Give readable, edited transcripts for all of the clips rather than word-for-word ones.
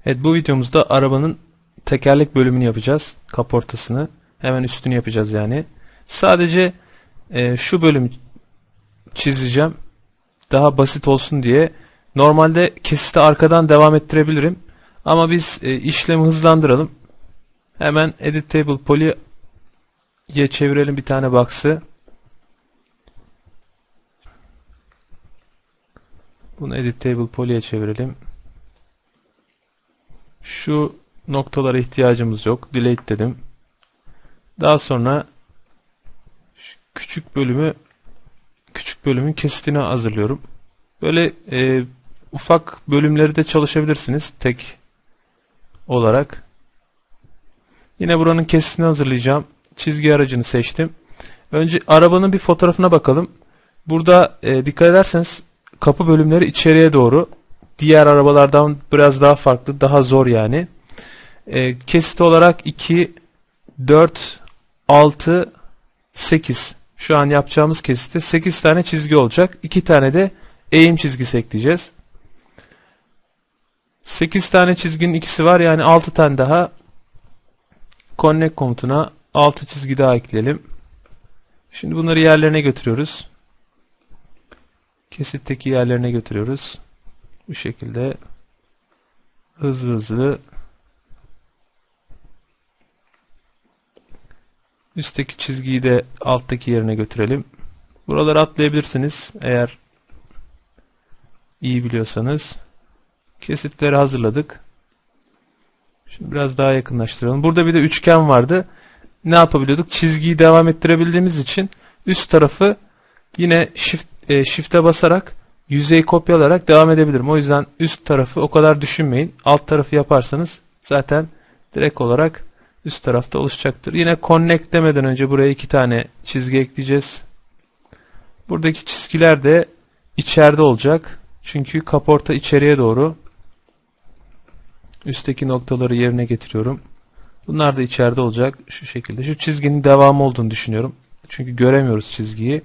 Evet, bu videomuzda arabanın tekerlek bölümünü yapacağız. Kaportasını. Hemen üstünü yapacağız yani. Sadece şu bölümü çizeceğim. Daha basit olsun diye. Normalde kesiti arkadan devam ettirebilirim. Ama biz işlemi hızlandıralım. Hemen Edit Table Poly'ye çevirelim bir tane box'ı. Bunu Edit Table Poly'ye çevirelim. Şu noktalara ihtiyacımız yok. Delete dedim. Daha sonra şu küçük bölümün kesitini hazırlıyorum. Böyle ufak bölümleri de çalışabilirsiniz tek olarak. Yine buranın kesitini hazırlayacağım. Çizgi aracını seçtim. Önce arabanın bir fotoğrafına bakalım. Burada dikkat ederseniz kapı bölümleri içeriye doğru. Diğer arabalardan biraz daha farklı, daha zor yani. Kesit olarak 2, 4, 6, 8. Şu an yapacağımız kesitte 8 tane çizgi olacak. 2 tane de eğim çizgisi ekleyeceğiz. 8 tane çizginin ikisi var, yani 6 tane daha. Connect komutuna 6 çizgi daha ekleyelim. Şimdi bunları yerlerine götürüyoruz. Kesitteki yerlerine götürüyoruz. Bu şekilde hızlı üstteki çizgiyi de alttaki yerine götürelim. Buraları atlayabilirsiniz eğer iyi biliyorsanız. Kesitleri hazırladık. Şimdi biraz daha yakınlaştıralım. Burada bir de üçgen vardı. Ne yapabiliyorduk? Çizgiyi devam ettirebildiğimiz için üst tarafı yine shift'e basarak yüzeyi kopyalayarak devam edebilirim. O yüzden üst tarafı o kadar düşünmeyin. Alt tarafı yaparsanız zaten direkt olarak üst tarafta oluşacaktır. Yine connect demeden önce buraya 2 tane çizgi ekleyeceğiz. Buradaki çizgiler de içeride olacak. Çünkü kaporta içeriye doğru. Üstteki noktaları yerine getiriyorum. Bunlar da içeride olacak. Şu şekilde. Şu çizginin devamı olduğunu düşünüyorum. Çünkü göremiyoruz çizgiyi.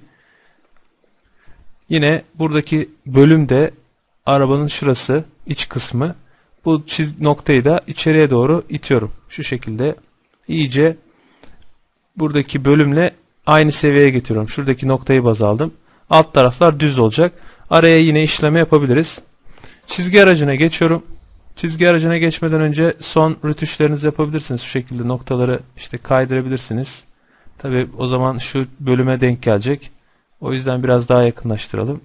Yine buradaki bölüm de arabanın şurası, iç kısmı. Bu noktayı da içeriye doğru itiyorum. Şu şekilde iyice buradaki bölümle aynı seviyeye getiriyorum. Şuradaki noktayı baz aldım. Alt taraflar düz olacak. Araya yine işleme yapabiliriz. Çizgi aracına geçiyorum. Çizgi aracına geçmeden önce son rötuşlarınızı yapabilirsiniz. Şu şekilde noktaları işte kaydırabilirsiniz. Tabi o zaman şu bölüme denk gelecek. O yüzden biraz daha yakınlaştıralım.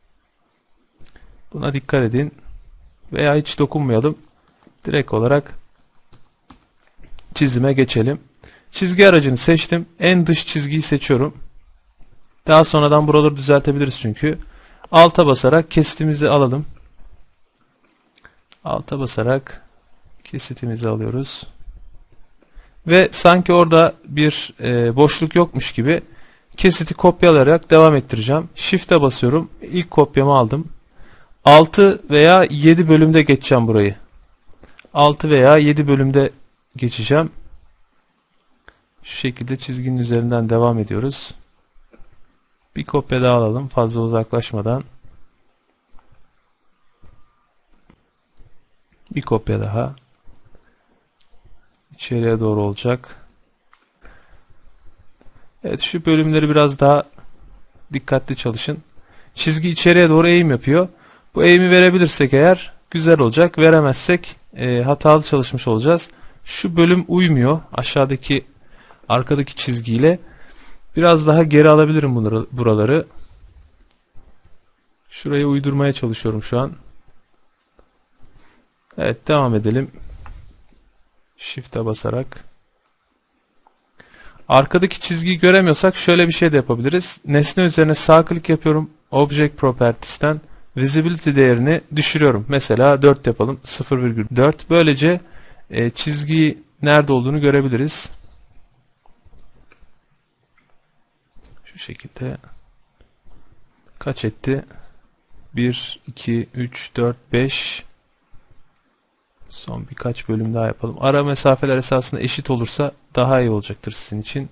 Buna dikkat edin. Veya hiç dokunmayalım. Direkt olarak çizime geçelim. Çizgi aracını seçtim. En dış çizgiyi seçiyorum. Daha sonradan buraları düzeltebiliriz çünkü. Alta basarak kesitimizi alalım. Alta basarak kesitimizi alıyoruz. Ve sanki orada bir boşluk yokmuş gibi kesiti kopyalayarak devam ettireceğim. Shift'e basıyorum. İlk kopyamı aldım. 6 veya 7 bölümde geçeceğim burayı. 6 veya 7 bölümde geçeceğim. Şu şekilde çizginin üzerinden devam ediyoruz. Bir kopya daha alalım fazla uzaklaşmadan. Bir kopya daha. İçeriye doğru olacak. Evet, şu bölümleri biraz daha dikkatli çalışın. Çizgi içeriye doğru eğim yapıyor. Bu eğimi verebilirsek eğer güzel olacak. Veremezsek hatalı çalışmış olacağız. Şu bölüm uymuyor. Aşağıdaki arkadaki çizgiyle. Biraz daha geri alabilirim buraları. Şurayı uydurmaya çalışıyorum şu an. Evet, devam edelim. Shift'e basarak. Arkadaki çizgiyi göremiyorsak şöyle bir şey de yapabiliriz. Nesne üzerine sağ klik yapıyorum. Object Properties'ten Visibility değerini düşürüyorum. Mesela 4 yapalım. 0,4. Böylece çizgi nerede olduğunu görebiliriz. Şu şekilde. Kaç etti? 1, 2, 3, 4, 5. Son birkaç bölüm daha yapalım. Ara mesafeler esasında eşit olursa daha iyi olacaktır sizin için.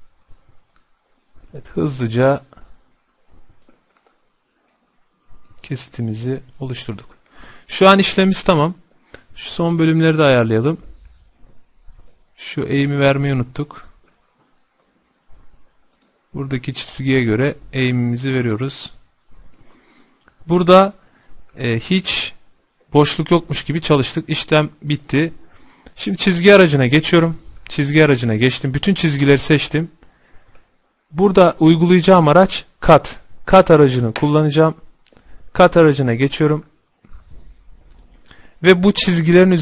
Evet, hızlıca kesitimizi oluşturduk. Şu an işlemimiz tamam. Şu son bölümleri de ayarlayalım. Şu eğimi vermeyi unuttuk. Buradaki çizgiye göre eğimimizi veriyoruz. Burada hiç boşluk yokmuş gibi çalıştık. İşlem bitti. Şimdi çizgi aracına geçiyorum. Çizgi aracına geçtim. Bütün çizgileri seçtim. Burada uygulayacağım araç kat. Kat aracını kullanacağım. Kat aracına geçiyorum. Ve bu çizgilerin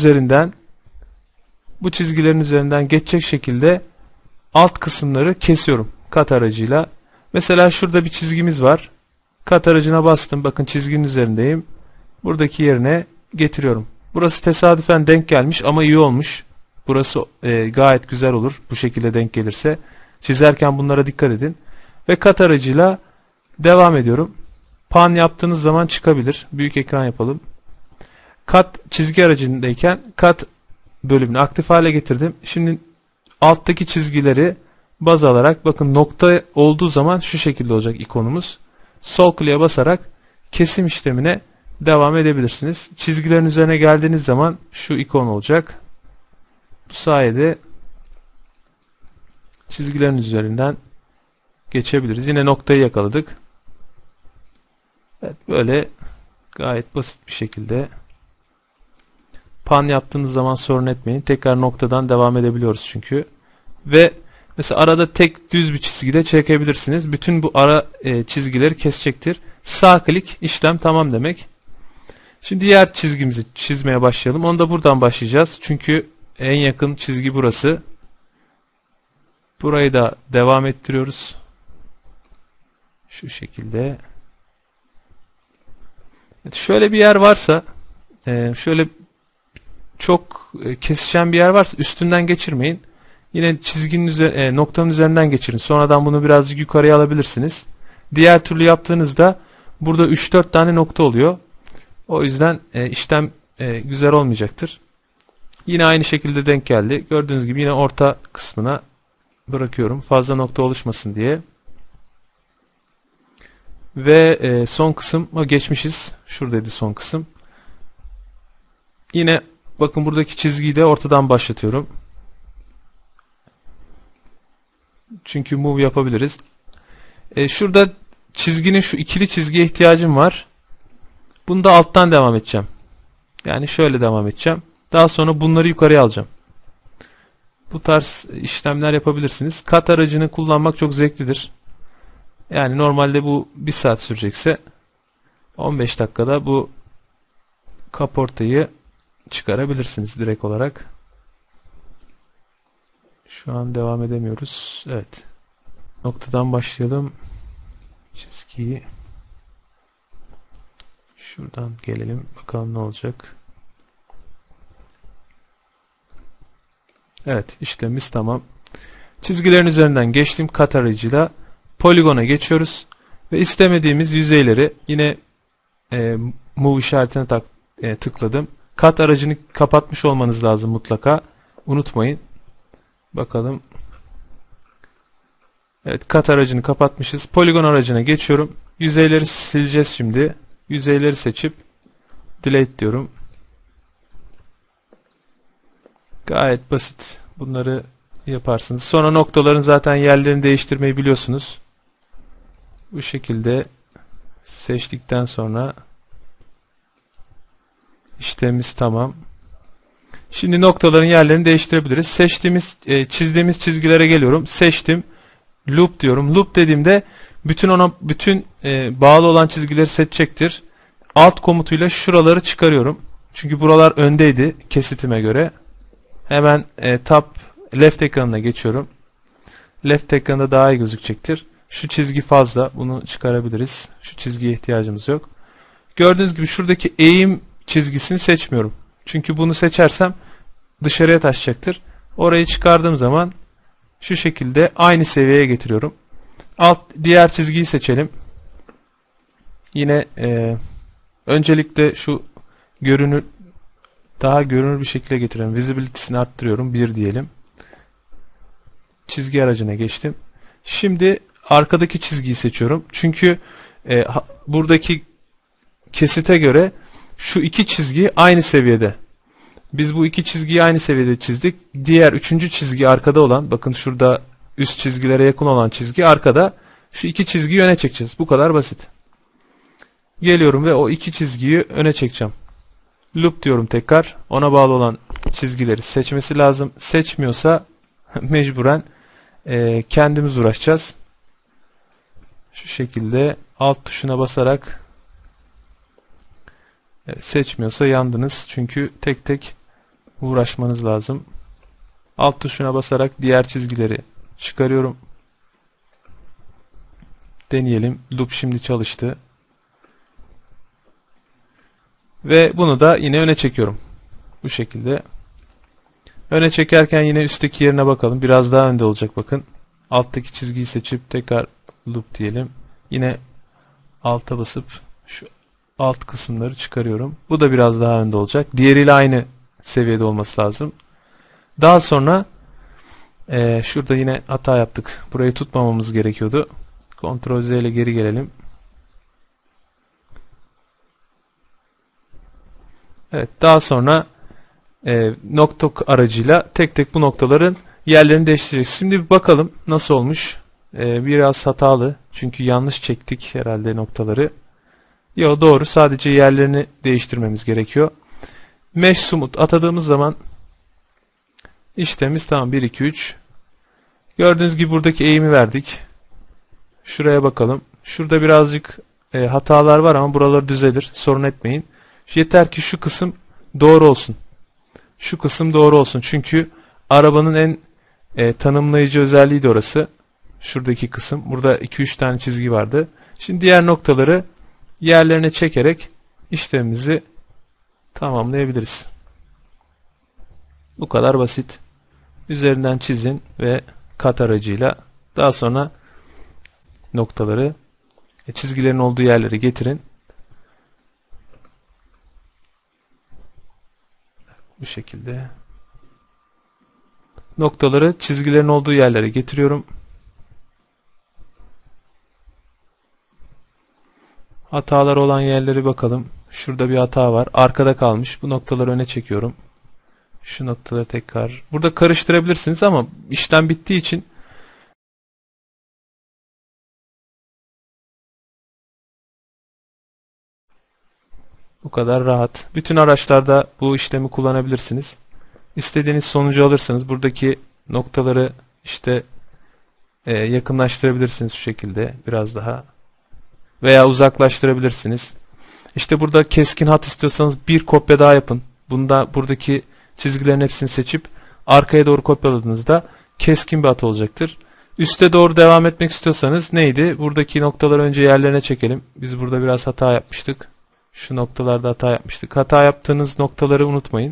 üzerinden geçecek şekilde alt kısımları kesiyorum kat aracıyla. Mesela şurada bir çizgimiz var. Kat aracına bastım. Bakın çizginin üzerindeyim. Buradaki yerine getiriyorum. Burası tesadüfen denk gelmiş ama iyi olmuş. Burası gayet güzel olur. Bu şekilde denk gelirse. Çizerken bunlara dikkat edin. Ve kat aracıyla devam ediyorum. Pan yaptığınız zaman çıkabilir. Büyük ekran yapalım. Kat çizgi aracındayken kat bölümünü aktif hale getirdim. Şimdi alttaki çizgileri baz alarak, bakın nokta olduğu zaman şu şekilde olacak ikonumuz. Sol kliğe basarak kesim işlemine devam edebilirsiniz. Çizgilerin üzerine geldiğiniz zaman şu ikon olacak. Bu sayede çizgilerin üzerinden geçebiliriz. Yine noktayı yakaladık. Evet, böyle gayet basit bir şekilde pan yaptığınız zaman sorun etmeyin. Tekrar noktadan devam edebiliyoruz çünkü. Ve mesela arada tek düz bir çizgide çekebilirsiniz. Bütün bu ara çizgileri kesecektir. Sağ klik işlem tamam demek. Şimdi diğer çizgimizi çizmeye başlayalım. Onu da buradan başlayacağız. Çünkü en yakın çizgi burası. Burayı da devam ettiriyoruz. Şu şekilde. Evet, şöyle bir yer varsa, şöyle çok kesişen bir yer varsa üstünden geçirmeyin. Yine çizginin noktanın üzerinden geçirin. Sonradan bunu birazcık yukarıya alabilirsiniz. Diğer türlü yaptığınızda burada 3-4 tane nokta oluyor. O yüzden işlem güzel olmayacaktır. Yine aynı şekilde denk geldi. Gördüğünüz gibi yine orta kısmına bırakıyorum. Fazla nokta oluşmasın diye. Ve son kısım geçmişiz. Şuradaydı son kısım. Yine bakın buradaki çizgiyi de ortadan başlatıyorum. Çünkü move yapabiliriz. Şurada çizginin şu ikili çizgiye ihtiyacım var. Bunu da alttan devam edeceğim. Yani şöyle devam edeceğim. Daha sonra bunları yukarıya alacağım. Bu tarz işlemler yapabilirsiniz. Kat aracını kullanmak çok zevklidir. Yani normalde bu 1 saat sürecekse 15 dakikada bu kaportayı çıkarabilirsiniz direkt olarak. Şu an devam edemiyoruz. Evet. Noktadan başlayalım. Çizgiyi şuradan gelelim. Bakalım ne olacak. Evet, işlemimiz tamam. Çizgilerin üzerinden geçtim kat aracıyla. Poligona geçiyoruz. Ve istemediğimiz yüzeyleri yine move işaretine tıkladım. Kat aracını kapatmış olmanız lazım mutlaka. Unutmayın. Bakalım. Evet, kat aracını kapatmışız. Poligon aracına geçiyorum. Yüzeyleri sileceğiz şimdi. Yüzeyleri seçip delete diyorum. Gayet basit. Bunları yaparsınız. Sonra noktaların zaten yerlerini değiştirmeyi biliyorsunuz. Bu şekilde seçtikten sonra işlemimiz tamam. Şimdi noktaların yerlerini değiştirebiliriz. Çizdiğimiz çizgilere geliyorum. Seçtim. Loop diyorum. Loop dediğimde bütün bağlı olan çizgileri seçecektir. Alt komutuyla şuraları çıkarıyorum. Çünkü buralar öndeydi kesitime göre. Hemen tab left ekranına geçiyorum. Left ekranda daha iyi gözükecektir. Şu çizgi fazla. Bunu çıkarabiliriz. Şu çizgiye ihtiyacımız yok. Gördüğünüz gibi şuradaki eğim çizgisini seçmiyorum. Çünkü bunu seçersem dışarıya taşacaktır. Orayı çıkardığım zaman şu şekilde aynı seviyeye getiriyorum. Diğer çizgiyi seçelim. Yine öncelikle şu daha görünür bir şekilde getirelim. Visibility'sini arttırıyorum. 1 diyelim. Çizgi aracına geçtim. Şimdi arkadaki çizgiyi seçiyorum. Çünkü buradaki kesite göre şu iki çizgi aynı seviyede. Biz bu iki çizgiyi aynı seviyede çizdik. Diğer üçüncü çizgi arkada olan, bakın şurada üst çizgilere yakın olan çizgi arkada. Şu iki çizgiyi öne çekeceğiz. Bu kadar basit. Geliyorum ve o iki çizgiyi öne çekeceğim. Loop diyorum tekrar. Ona bağlı olan çizgileri seçmesi lazım. Seçmiyorsa mecburen kendimiz uğraşacağız. Şu şekilde alt tuşuna basarak, seçmiyorsa yandınız. Çünkü tek tek uğraşmanız lazım. Alt tuşuna basarak diğer çizgileri çıkarıyorum. Deneyelim. Loop şimdi çalıştı. Ve bunu da yine öne çekiyorum. Bu şekilde. Öne çekerken yine üstteki yerine bakalım. Biraz daha önde olacak bakın. Alttaki çizgiyi seçip tekrar loop diyelim. Yine alta basıp şu alt kısımları çıkarıyorum. Bu da biraz daha önde olacak. Diğeriyle aynı seviyede olması lazım. Daha sonra şurada yine hata yaptık. Burayı tutmamamız gerekiyordu. Ctrl Z ile geri gelelim. Evet, daha sonra nokta aracıyla tek tek bu noktaların yerlerini değiştireceğiz. Şimdi bir bakalım nasıl olmuş. Biraz hatalı. Çünkü yanlış çektik herhalde noktaları. Yok, doğru. Sadece yerlerini değiştirmemiz gerekiyor. Mesh Smooth atadığımız zaman işlemimiz tamam. 1, 2, 3. Gördüğünüz gibi buradaki eğimi verdik. Şuraya bakalım. Şurada birazcık hatalar var ama buraları düzelir. Sorun etmeyin. Yeter ki şu kısım doğru olsun. Şu kısım doğru olsun. Çünkü arabanın en tanımlayıcı özelliği de orası. Şuradaki kısım. Burada 2-3 tane çizgi vardı. Şimdi diğer noktaları yerlerine çekerek işlemimizi tamamlayabiliriz. Bu kadar basit. Üzerinden çizin ve kat aracıyla daha sonra noktaları çizgilerin olduğu yerlere getirin. Bu şekilde noktaları çizgilerin olduğu yerlere getiriyorum. Hatalar olan yerleri bakalım. Şurada bir hata var. Arkada kalmış. Bu noktaları öne çekiyorum. Şu noktaları tekrar. Burada karıştırabilirsiniz ama işlem bittiği için bu kadar rahat. Bütün araçlarda bu işlemi kullanabilirsiniz. İstediğiniz sonucu alırsınız. Buradaki noktaları işte yakınlaştırabilirsiniz şu şekilde biraz daha. Veya uzaklaştırabilirsiniz. İşte burada keskin hat istiyorsanız bir kopya daha yapın. Buradaki çizgilerin hepsini seçip arkaya doğru kopyaladığınızda keskin bir hat olacaktır. Üste doğru devam etmek istiyorsanız neydi? Buradaki noktaları önce yerlerine çekelim. Biz burada biraz hata yapmıştık. Şu noktalarda hata yapmıştık. Hata yaptığınız noktaları unutmayın.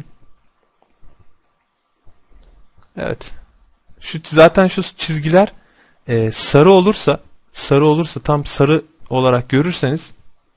Evet. Zaten şu çizgiler sarı olursa tam sarı olarak görürseniz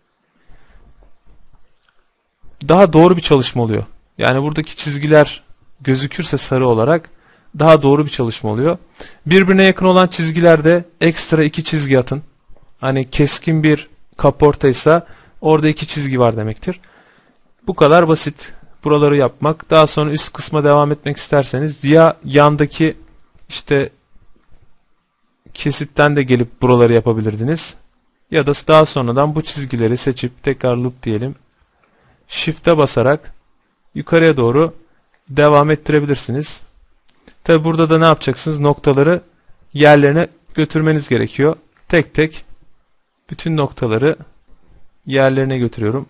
daha doğru bir çalışma oluyor. Yani buradaki çizgiler gözükürse sarı olarak daha doğru bir çalışma oluyor. Birbirine yakın olan çizgilerde ekstra 2 çizgi atın. Hani keskin bir kaportaysa orada 2 çizgi var demektir. Bu kadar basit. Buraları yapmak. Daha sonra üst kısma devam etmek isterseniz ya yandaki işte kesitten de gelip buraları yapabilirdiniz. Ya da daha sonradan bu çizgileri seçip tekrar loop diyelim. Shift'e basarak yukarıya doğru devam ettirebilirsiniz. Tabi burada da ne yapacaksınız? Noktaları yerlerine götürmeniz gerekiyor. Tek tek bütün noktaları yerlerine götürüyorum.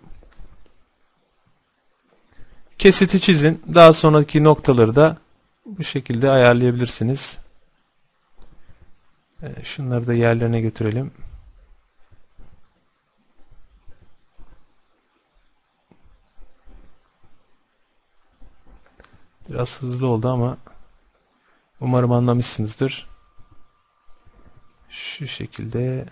Kesiti çizin. Daha sonraki noktaları da bu şekilde ayarlayabilirsiniz. Şunları da yerlerine götürelim. Biraz hızlı oldu ama umarım anlamışsınızdır. Şu şekilde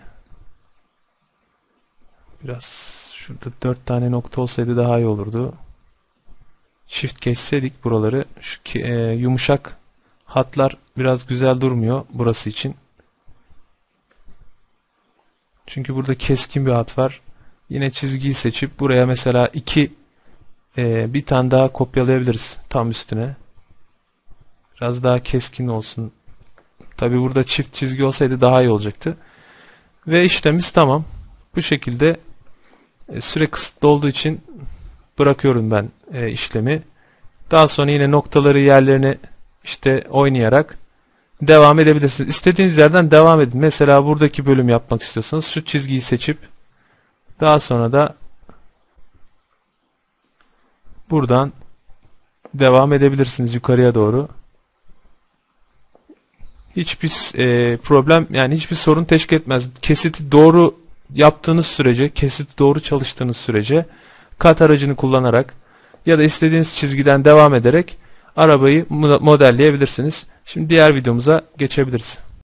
biraz şurada 4 tane nokta olsaydı daha iyi olurdu. Shift geçseydik buraları, şu yumuşak hatlar biraz güzel durmuyor burası için. Çünkü burada keskin bir hat var. Yine çizgiyi seçip buraya mesela bir tane daha kopyalayabiliriz tam üstüne. Biraz daha keskin olsun. Tabi burada çift çizgi olsaydı daha iyi olacaktı. Ve işlemimiz tamam. Bu şekilde süre kısıtlı olduğu için bırakıyorum ben işlemi. Daha sonra yine noktaları yerlerini işte oynayarak devam edebilirsiniz. İstediğiniz yerden devam edin. Mesela buradaki bölüm yapmak istiyorsanız şu çizgiyi seçip daha sonra da buradan devam edebilirsiniz yukarıya doğru. Hiçbir problem, yani hiçbir sorun teşkil etmez. Kesiti doğru yaptığınız sürece, kesiti doğru çalıştığınız sürece kat aracını kullanarak ya da istediğiniz çizgiden devam ederek arabayı modelleyebilirsiniz. Şimdi diğer videomuza geçebiliriz.